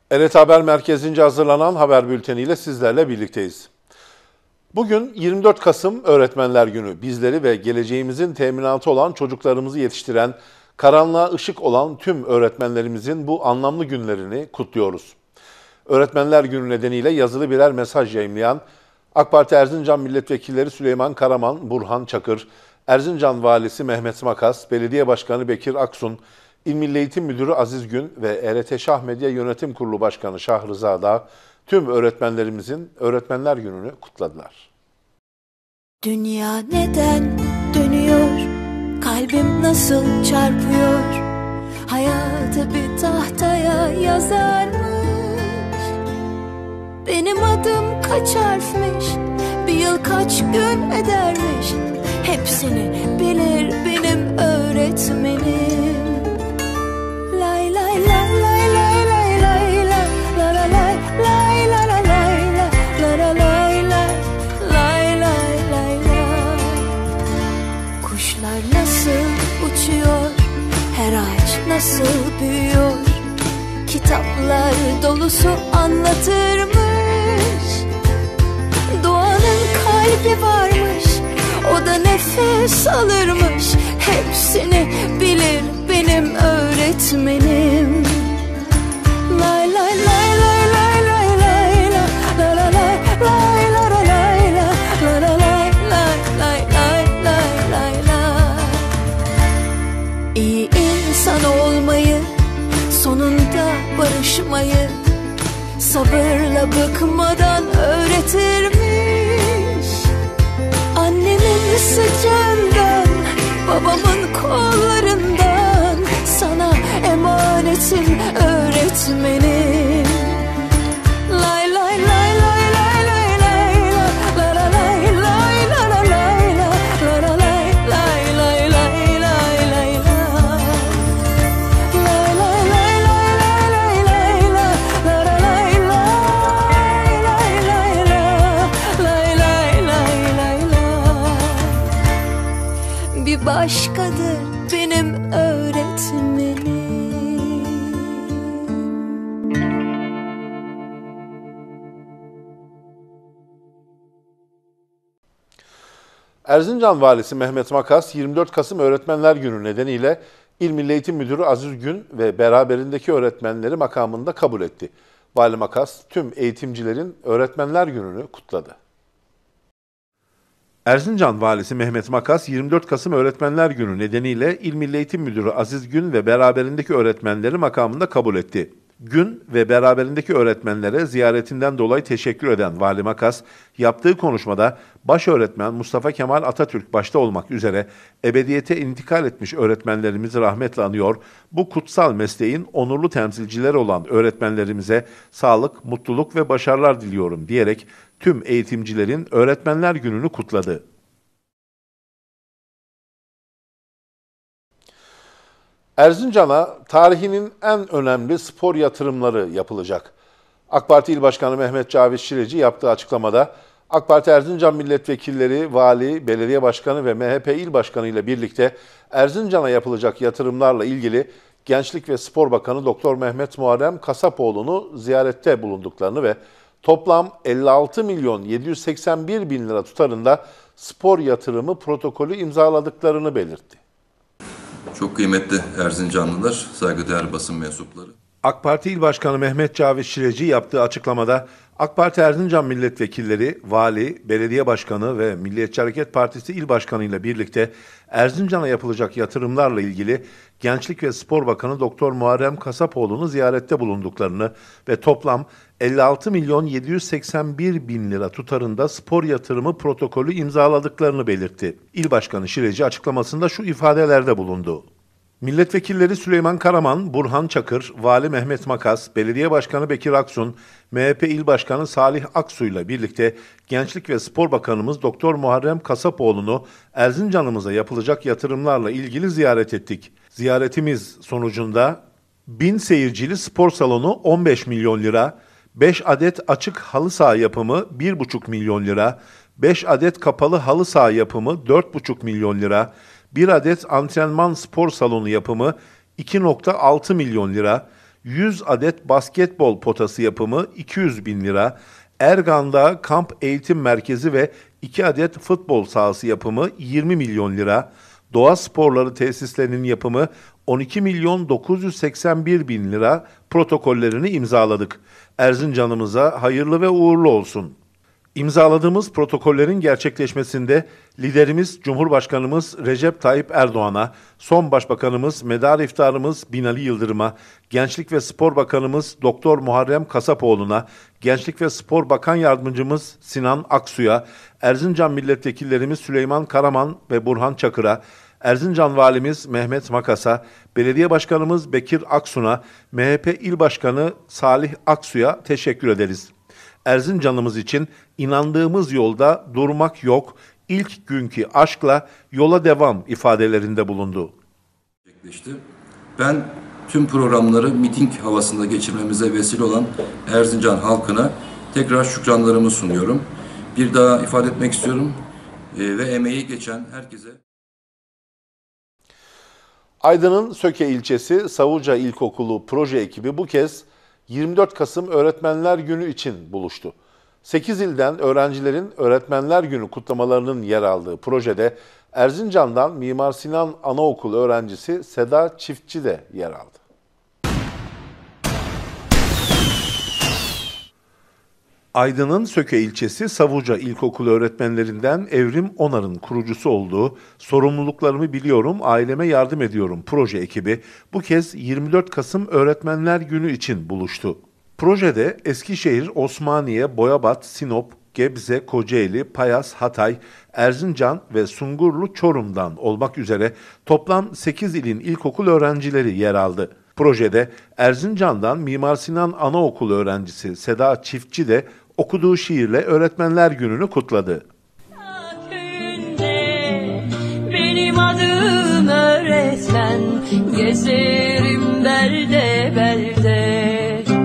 Evet, Haber Merkezi'nce hazırlanan haber bülteniyle sizlerle birlikteyiz. Bugün 24 Kasım Öğretmenler Günü. Bizleri ve geleceğimizin teminatı olan çocuklarımızı yetiştiren, karanlığa ışık olan tüm öğretmenlerimizin bu anlamlı günlerini kutluyoruz. Öğretmenler Günü nedeniyle yazılı birer mesaj yayımlayan AK Parti Erzincan Milletvekilleri Süleyman Karaman, Burhan Çakır, Erzincan Valisi Mehmet Makas, Belediye Başkanı Bekir Aksun, İl Milli Eğitim Müdürü Aziz Gün ve ERT Şah Medya Yönetim Kurulu Başkanı Şah Rıza Dağ tüm öğretmenlerimizin Öğretmenler Günü'nü kutladılar. Dünya neden dönüyor? Kalbim nasıl çarpıyor? Hayatı bir tahtaya yazarmış. Benim adım kaç harfmiş? Bir yıl kaç gün edermiş? Hepsini bilir benim öğretmenim. Lay lay lay lay lay lay lay la la lay lay la la lay la la lay lay lay lay. Kuşlar nasıl uçuyor? Her ağaç nasıl büyüyor? Kitaplar dolusu anlatırmış. Doğanın kalbi varmış, o da nefes alırmış. Hepsini bilir benim öğretmenim. Lay lay lay lay lay lay lay la la lay lay la la lay la la lay lay lay lay lay lay. İyi insan olmayı, sonunda barışmayı sabırla bıkmadan öğretirmiş. Annemin sıcağından, babamın kollarından sana emanetim öğretmenim. Lay lay lay lay lay lay lay la la lay lay la la lay la la lay lay lay lay lay lay la. Lay lay lay lay lay lay la la lay lay lay lay lay la. Bir başkadır benim öğretmenim. Erzincan Valisi Mehmet Makas, 24 Kasım Öğretmenler Günü nedeniyle İl Milli Eğitim Müdürü Aziz Gün ve beraberindeki öğretmenleri makamında kabul etti. Vali Makas, tüm eğitimcilerin Öğretmenler Günü'nü kutladı. Erzincan Valisi Mehmet Makas, 24 Kasım Öğretmenler Günü nedeniyle İl Milli Eğitim Müdürü Aziz Gün ve beraberindeki öğretmenleri makamında kabul etti. Gün ve beraberindeki öğretmenlere ziyaretinden dolayı teşekkür eden Vali Makas, yaptığı konuşmada baş öğretmen Mustafa Kemal Atatürk başta olmak üzere ebediyete intikal etmiş öğretmenlerimizi rahmetle anıyor, bu kutsal mesleğin onurlu temsilcileri olan öğretmenlerimize sağlık, mutluluk ve başarılar diliyorum diyerek tüm eğitimcilerin Öğretmenler Günü'nü kutladı. Erzincan'a tarihinin en önemli spor yatırımları yapılacak. AK Parti İl Başkanı Mehmet Cavit Şireci yaptığı açıklamada AK Parti Erzincan milletvekilleri, vali, belediye başkanı ve MHP İl Başkanı ile birlikte Erzincan'a yapılacak yatırımlarla ilgili Gençlik ve Spor Bakanı Doktor Mehmet Muharrem Kasapoğlu'nu ziyarette bulunduklarını ve toplam 56 milyon 781 bin lira tutarında spor yatırımı protokolü imzaladıklarını belirtti. Çok kıymetli Erzincanlılar, saygıdeğer basın mensupları. AK Parti İl Başkanı Mehmet Cavit Şireci yaptığı açıklamada AK Parti Erzincan milletvekilleri, vali, belediye başkanı ve Milliyetçi Hareket Partisi İl Başkanı ile birlikte Erzincan'a yapılacak yatırımlarla ilgili Gençlik ve Spor Bakanı Doktor Muharrem Kasapoğlu'nu ziyarette bulunduklarını ve toplam 56 milyon 781 bin lira tutarında spor yatırımı protokolü imzaladıklarını belirtti. İl Başkanı Şireci açıklamasında şu ifadelerde bulundu. Milletvekilleri Süleyman Karaman, Burhan Çakır, Vali Mehmet Makas, Belediye Başkanı Bekir Aksun, MHP İl Başkanı Salih Aksu ile birlikte Gençlik ve Spor Bakanımız Doktor Muharrem Kasapoğlu'nu Erzincan'ımıza yapılacak yatırımlarla ilgili ziyaret ettik. Ziyaretimiz sonucunda 1000 seyircili spor salonu 15 milyon lira, 5 adet açık halı saha yapımı 1,5 milyon lira, 5 adet kapalı halı saha yapımı 4,5 milyon lira, 1 adet antrenman spor salonu yapımı 2,6 milyon lira, 100 adet basketbol potası yapımı 200 bin lira, Ergan'da kamp eğitim merkezi ve 2 adet futbol sahası yapımı 20 milyon lira, doğa sporları tesislerinin yapımı 12 milyon 981 bin lira protokollerini imzaladık. Erzincan'ımıza hayırlı ve uğurlu olsun. İmzaladığımız protokollerin gerçekleşmesinde liderimiz Cumhurbaşkanımız Recep Tayyip Erdoğan'a, son Başbakanımız Medar İftarımız Binali Yıldırım'a, Gençlik ve Spor Bakanımız Doktor Muharrem Kasapoğlu'na, Gençlik ve Spor Bakan Yardımcımız Sinan Aksu'ya, Erzincan milletvekillerimiz Süleyman Karaman ve Burhan Çakır'a, Erzincan Valimiz Mehmet Makas'a, Belediye Başkanımız Bekir Aksun'a, MHP İl Başkanı Salih Aksu'ya teşekkür ederiz. Erzincan'ımız için inandığımız yolda durmak yok, ilk günkü aşkla yola devam ifadelerinde bulundu. Ben tüm programları miting havasında geçirmemize vesile olan Erzincan halkına tekrar şükranlarımı sunuyorum. Bir daha ifade etmek istiyorum ve emeği geçen herkese. Aydın'ın Söke ilçesi Savuca İlkokulu proje ekibi bu kez 24 Kasım Öğretmenler Günü için buluştu. 8 ilden öğrencilerin Öğretmenler Günü kutlamalarının yer aldığı projede Erzincan'dan Mimar Sinan Anaokulu öğrencisi Seda Çiftçi de yer aldı. Aydın'ın Söke ilçesi Savuca İlkokulu öğretmenlerinden Evrim Onar'ın kurucusu olduğu "Sorumluluklarımı biliyorum, aileme yardım ediyorum" proje ekibi bu kez 24 Kasım Öğretmenler Günü için buluştu. Projede Eskişehir, Osmaniye, Boyabat, Sinop, Gebze, Kocaeli, Payas, Hatay, Erzincan ve Sungurlu Çorum'dan olmak üzere toplam 8 ilin ilkokul öğrencileri yer aldı. Projede Erzincan'dan Mimar Sinan Anaokulu öğrencisi Seda Çiftçi de okuduğu şiirle Öğretmenler Günü'nü kutladı. Benim adım öğretmen, gezerim belde belde.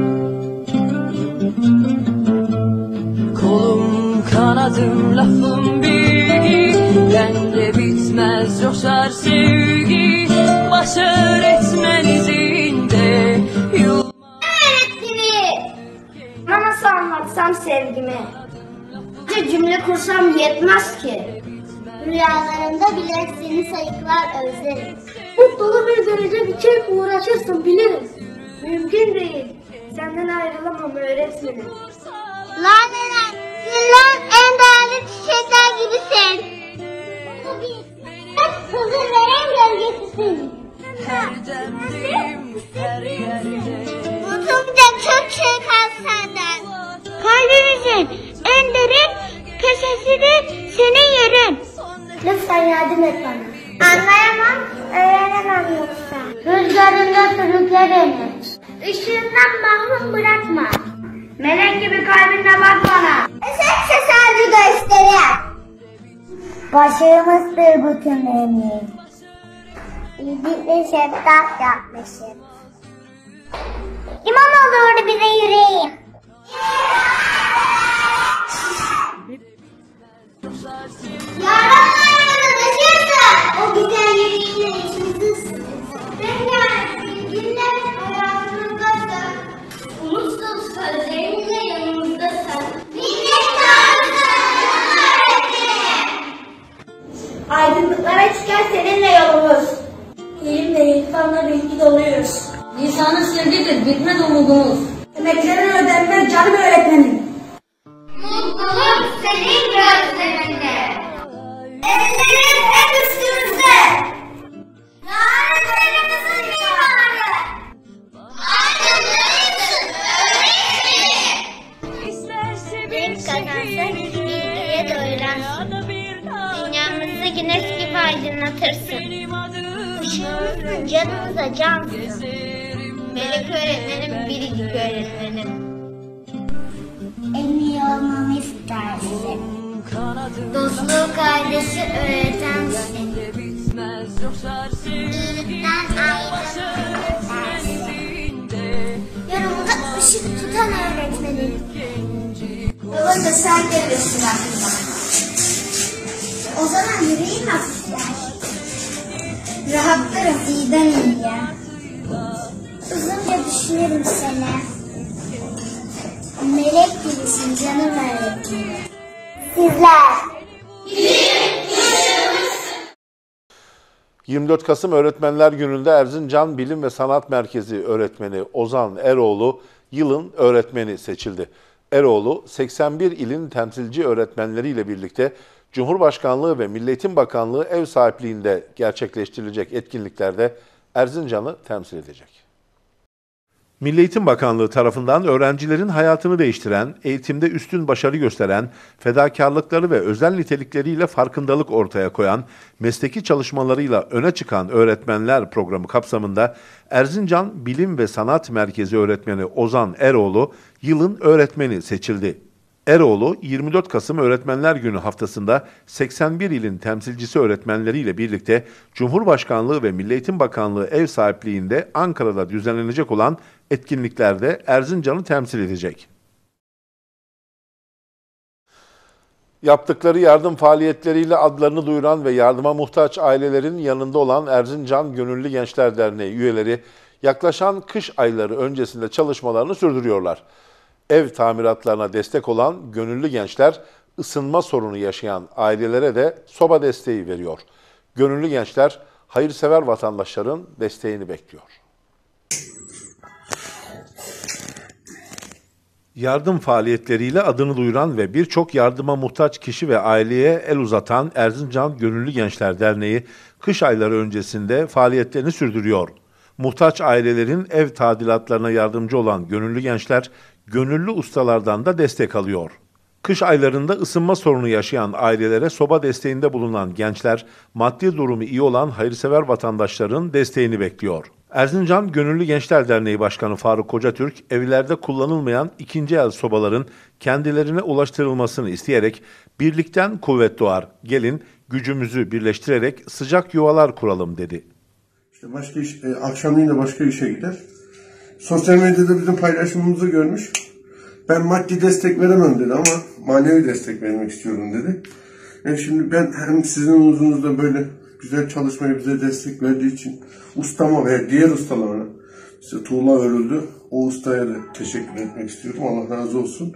Kolum kanadım lafım bilgi, bende bitmez coşar sevgi, baş öğretmen izinde yıl. Öğretmenim! Bana nasıl anlatsam sevgimi? Bir cümle kursam yetmez ki. Rüyalarımda bile seni sayıklar özlerim. Dolu bir gelecek için uğraşırsın bilirim. Mümkün değil. Senden ayrılamam öğretmenim. Laleler, güller en değerli çiçekler gibisin. Hep huzur veren gölgesisin. Her demdim her yerde. Unutulmayacak çok şey kal senden. Kalbimizin en derin köşesidir senin yerin. Lütfen yardım et bana. Anlayamam, öğrenemem yoksa. Rüzgarında sürükle beni. Işığından mahrum bırakma. Melek gibi kalbine bak bana. Eşekse sadece gösterir. Başarımızdır bu tümlerini. İyilikle şefkat yapmışım. İmamoğlu bize yüreğim. Yaranlarla taşırsa o güzel yüreğinle içimizi ısıtır. Rengarenk bilginle hayatımızdasın. Umutsuz sözlerinle yanımızdasın. Aydınlıklara çıkar seninle yolumuz. İlim ve irfanla bilgi doluyuz. Lisanı sevgidir, bitmez umudumuz. Emeklerin ödenmez canım öğretmenim. Mutluluk senin gözlerinde. Ellerin hep üstümüzde. Yarınlarımızın mimarı. Aydınlığımızın öğretmeni. Renk kazansa bilgiye doyuransın. Dünyamızı güneş gibi aydınlatırsın. Işığımızın canımıza cansın. Melek öğretmenim, biricik öğretmenim. En iyi olmamı istersin. Dostluğu kardeşi öğretensin. İyilikten ayrılmazsın. Yanımda ışık tutan öğretmenim. Yolunda sen gelirsin aklıma. O zaman yüreğim hafifler. Rahatlarım iyiden iyiye. Uzunca düşün. düşünürüm seni. Melek gibisin canım melek gibi. Sizler. 24 Kasım Öğretmenler Günü'nde Erzincan Bilim ve Sanat Merkezi öğretmeni Ozan Eroğlu yılın öğretmeni seçildi. Eroğlu 81 ilin temsilci öğretmenleriyle birlikte Cumhurbaşkanlığı ve Milli Eğitim Bakanlığı ev sahipliğinde gerçekleştirilecek etkinliklerde Erzincan'ı temsil edecek. Milli Eğitim Bakanlığı tarafından öğrencilerin hayatını değiştiren, eğitimde üstün başarı gösteren, fedakarlıkları ve özel nitelikleriyle farkındalık ortaya koyan, mesleki çalışmalarıyla öne çıkan öğretmenler programı kapsamında Erzincan Bilim ve Sanat Merkezi öğretmeni Ozan Eroğlu yılın öğretmeni seçildi. Eroğlu, 24 Kasım Öğretmenler Günü haftasında 81 ilin temsilcisi öğretmenleriyle birlikte Cumhurbaşkanlığı ve Milli Eğitim Bakanlığı ev sahipliğinde Ankara'da düzenlenecek olan etkinliklerde Erzincan'ı temsil edecek. Yaptıkları yardım faaliyetleriyle adlarını duyuran ve yardıma muhtaç ailelerin yanında olan Erzincan Gönüllü Gençler Derneği üyeleri yaklaşan kış ayları öncesinde çalışmalarını sürdürüyorlar. Ev tamiratlarına destek olan gönüllü gençler ısınma sorunu yaşayan ailelere de soba desteği veriyor. Gönüllü gençler hayırsever vatandaşların desteğini bekliyor. Yardım faaliyetleriyle adını duyuran ve birçok yardıma muhtaç kişi ve aileye el uzatan Erzincan Gönüllü Gençler Derneği kış ayları öncesinde faaliyetlerini sürdürüyor. Muhtaç ailelerin ev tadilatlarına yardımcı olan gönüllü gençler, gönüllü ustalardan da destek alıyor. Kış aylarında ısınma sorunu yaşayan ailelere soba desteğinde bulunan gençler, maddi durumu iyi olan hayırsever vatandaşların desteğini bekliyor. Erzincan Gönüllü Gençler Derneği Başkanı Faruk Kocatürk, evlerde kullanılmayan ikinci el sobaların kendilerine ulaştırılmasını isteyerek, birlikten kuvvet doğar, gelin gücümüzü birleştirerek sıcak yuvalar kuralım dedi. İşte başka iş, akşamleyin de başka işe gider. Sosyal medyada bizim paylaşımımızı görmüş. Ben maddi destek veremem dedi ama manevi destek vermek istiyorum dedi. Şimdi ben hem sizin huzurunuzda böyle güzel çalışmayı bize destek verdiği için ustama ve diğer ustalarına, işte Tuğla Örüldü, o ustaya da teşekkür etmek istiyorum. Allah razı olsun.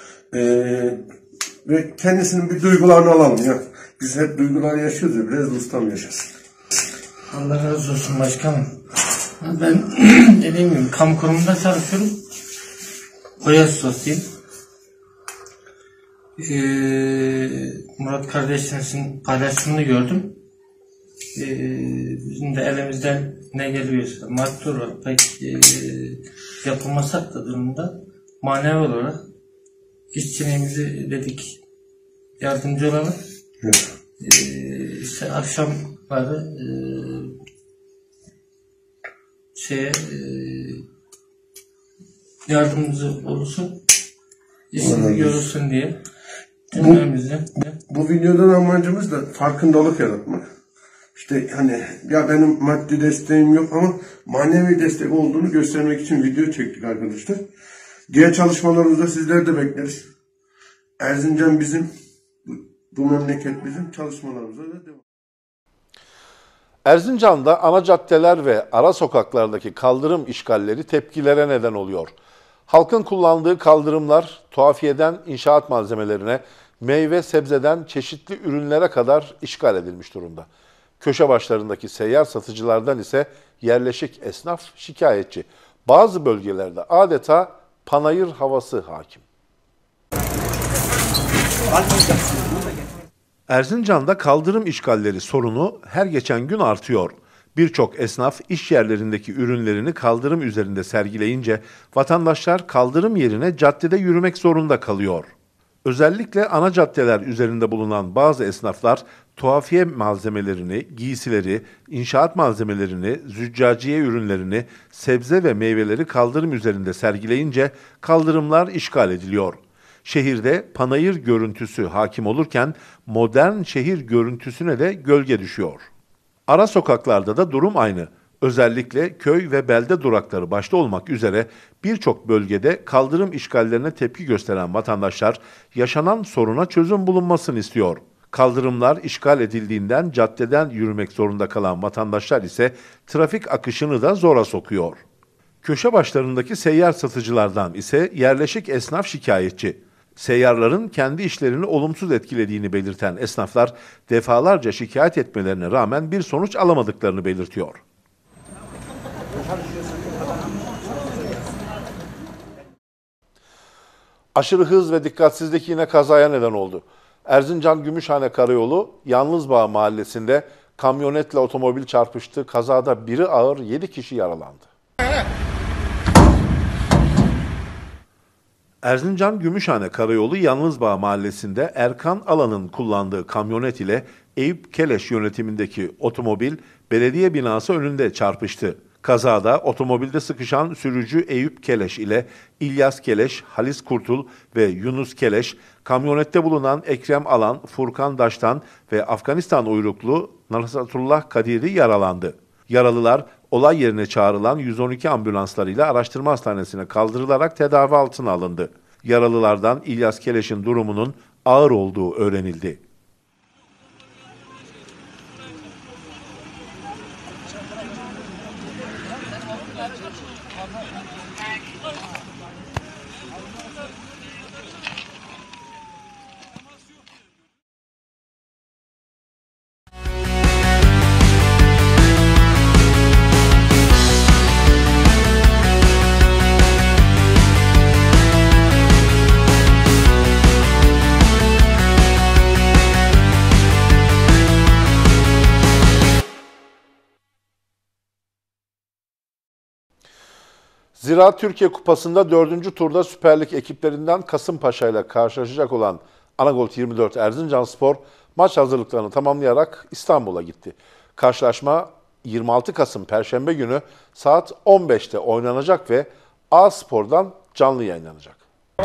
Ve kendisinin bir duygularını alalım ya. Biz hep duygular yaşıyoruz ya, biraz da ustam yaşasın. Allah razı olsun başkanım. Ben dediğim gibi kamu kurumunda çalışıyorum. Oyas Sosyal. Murat kardeşimizin paylaşımını gördüm. Bizim de elimizden ne geliyorsa maddi olarak pek yapılmasak da durumda manevi olarak işçiliğimizi dedik yardımcı olalım. Evet. İşte akşamları yardımcı olursun, işini görürsün diye cümlemizden. Bu videodan amacımız da farkındalık yaratmak. İşte hani ya benim maddi desteğim yok ama manevi destek olduğunu göstermek için video çektik arkadaşlar. Diğer çalışmalarımızda sizleri de bekleriz. Erzincan bizim, bu memleket bizim, çalışmalarımıza da devam. Erzincan'da ana caddeler ve ara sokaklardaki kaldırım işgalleri tepkilere neden oluyor. Halkın kullandığı kaldırımlar tuhafiyeden inşaat malzemelerine, meyve sebzeden çeşitli ürünlere kadar işgal edilmiş durumda. Köşe başlarındaki seyyar satıcılardan ise yerleşik esnaf şikayetçi. Bazı bölgelerde adeta panayır havası hakim. Erzincan'da kaldırım işgalleri sorunu her geçen gün artıyor. Birçok esnaf iş yerlerindeki ürünlerini kaldırım üzerinde sergileyince vatandaşlar kaldırım yerine caddede yürümek zorunda kalıyor. Özellikle ana caddeler üzerinde bulunan bazı esnaflar tuhafiye malzemelerini, giysileri, inşaat malzemelerini, züccaciye ürünlerini, sebze ve meyveleri kaldırım üzerinde sergileyince kaldırımlar işgal ediliyor. Şehirde panayır görüntüsü hakim olurken modern şehir görüntüsüne de gölge düşüyor. Ara sokaklarda da durum aynı. Özellikle köy ve belde durakları başta olmak üzere birçok bölgede kaldırım işgallerine tepki gösteren vatandaşlar yaşanan soruna çözüm bulunmasını istiyor. Kaldırımlar işgal edildiğinden caddeden yürümek zorunda kalan vatandaşlar ise trafik akışını da zora sokuyor. Köşe başlarındaki seyyar satıcılardan ise yerleşik esnaf şikayetçi. Seyyarların kendi işlerini olumsuz etkilediğini belirten esnaflar defalarca şikayet etmelerine rağmen bir sonuç alamadıklarını belirtiyor. Aşırı hız ve dikkatsizlik yine kazaya neden oldu. Erzincan Gümüşhane Karayolu Yalnızbağ mahallesinde kamyonetle otomobil çarpıştı. Kazada biri ağır, 7 kişi yaralandı. Erzincan Gümüşhane Karayolu Yalnızbağ mahallesinde Erkan Alan'ın kullandığı kamyonet ile Eyüp Keleş yönetimindeki otomobil belediye binası önünde çarpıştı. Kazada otomobilde sıkışan sürücü Eyüp Keleş ile İlyas Keleş, Halis Kurtul ve Yunus Keleş, kamyonette bulunan Ekrem Alan, Furkan Daştan ve Afganistan uyruklu Nasratullah Kadiri yaralandı. Yaralılar olay yerine çağrılan 112 ambulanslarıyla araştırma hastanesine kaldırılarak tedavi altına alındı. Yaralılardan İlyas Keleş'in durumunun ağır olduğu öğrenildi. Ziraat Türkiye Kupası'nda 4. turda Süper Lig ekiplerinden Kasımpaşa ile karşılaşacak olan Anagolt 24 Erzincanspor maç hazırlıklarını tamamlayarak İstanbul'a gitti. Karşılaşma 26 Kasım Perşembe günü saat 15'te oynanacak ve A Spor'dan canlı yayınlanacak.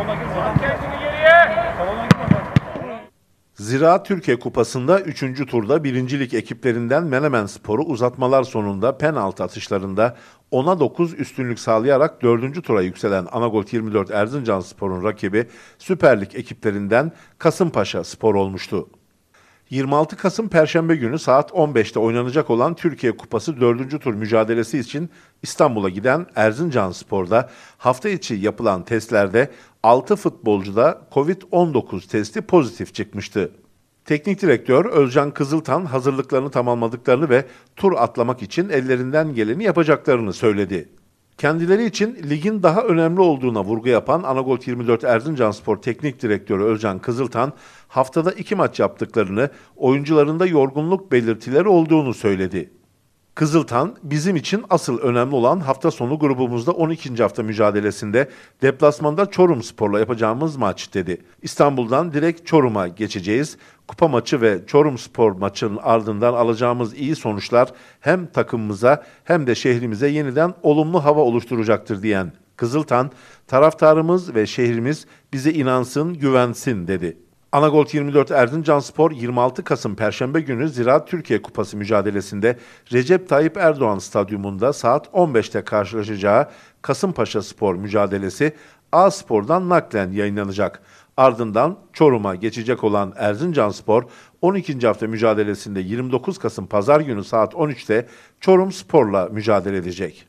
Ziraat Türkiye Kupası'nda 3. turda 1. Lig ekiplerinden Menemenspor'u uzatmalar sonunda penaltı atışlarında 10'a 9 üstünlük sağlayarak 4. tura yükselen Anagolt 24 Erzincanspor'un rakibi Süper Lig ekiplerinden Kasımpaşa Spor olmuştu. 26 Kasım Perşembe günü saat 15'te oynanacak olan Türkiye Kupası 4. tur mücadelesi için İstanbul'a giden Erzincanspor'da hafta içi yapılan testlerde 6 futbolcuda Covid-19 testi pozitif çıkmıştı. Teknik direktör Özcan Kızıltan hazırlıklarını tamamladıklarını ve tur atlamak için ellerinden geleni yapacaklarını söyledi. Kendileri için ligin daha önemli olduğuna vurgu yapan Anagolt 24 Erzincanspor Teknik Direktörü Özcan Kızıltan, haftada 2 maç yaptıklarını, oyuncularında yorgunluk belirtileri olduğunu söyledi. Kızıltan, bizim için asıl önemli olan hafta sonu grubumuzda 12. hafta mücadelesinde deplasmanda Çorumspor'la yapacağımız maç dedi. İstanbul'dan direkt Çorum'a geçeceğiz. Kupa maçı ve Çorumspor maçının ardından alacağımız iyi sonuçlar hem takımımıza hem de şehrimize yeniden olumlu hava oluşturacaktır diyen Kızıltan, taraftarımız ve şehrimiz bize inansın, güvensin dedi. Anagolt 24 Erzincanspor 26 Kasım Perşembe günü Ziraat Türkiye Kupası mücadelesinde Recep Tayyip Erdoğan Stadyumunda saat 15'te karşılaşacağı Kasımpaşa Spor mücadelesi A Spor'dan naklen yayınlanacak. Ardından Çorum'a geçecek olan Erzincanspor 12. hafta mücadelesinde 29 Kasım Pazar günü saat 13'te Çorumspor'la mücadele edecek.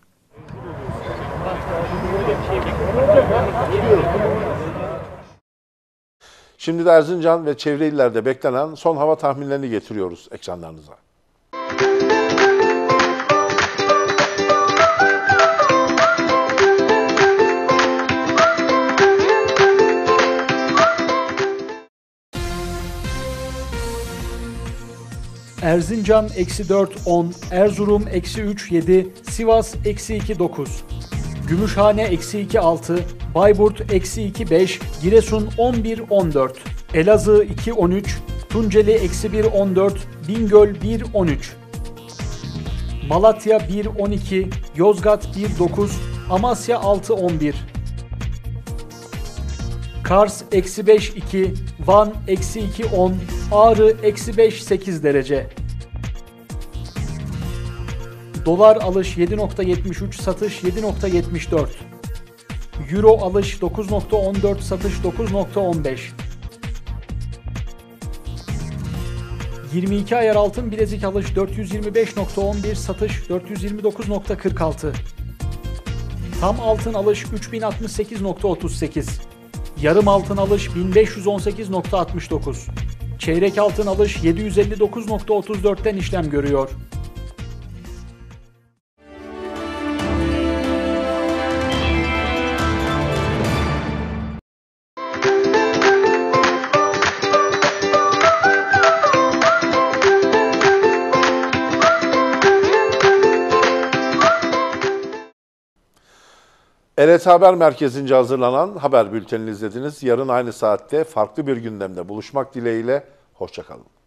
Şimdi de Erzincan ve çevre illerde beklenen son hava tahminlerini getiriyoruz ekranlarınıza. Erzincan -4 10, Erzurum -3 7, Sivas -2 9, Gümüşhane -2 6, Bayburt -2 5, Giresun 11 14, Elazığ 2 13, Tunceli -1 14, Bingöl 1 13, Malatya 1 12, Yozgat 1 9, Amasya 6 11, Kars -5 2, Van -2 10, Ağrı -5 8 derece. Dolar alış 7.73, satış 7.74. Euro alış 9.14, satış 9.15. 22 ayar altın bilezik alış 425.11, satış 429.46. Tam altın alış 3068.38. Yarım altın alış 1518.69. Çeyrek altın alış 759.34'ten işlem görüyor. ERT Haber Merkezi'nce hazırlanan haber bültenini izlediniz. Yarın aynı saatte farklı bir gündemde buluşmak dileğiyle. Hoşça kalın.